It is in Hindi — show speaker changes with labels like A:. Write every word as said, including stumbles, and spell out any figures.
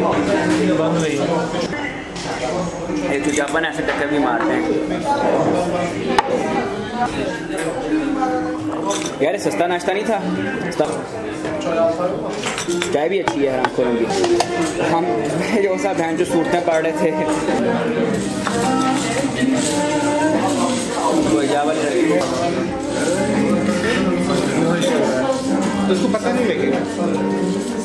A: एक तो जापान ऐसे टक्कर भी मारते हैं यार। सस्ता नाश्ता नहीं था, सस्ता चाय भी अच्छी है हराम खोरों की। हम जो सा बहन जो सूरतें पढ़ रहे थे
B: उसको पता नहीं लगेगा।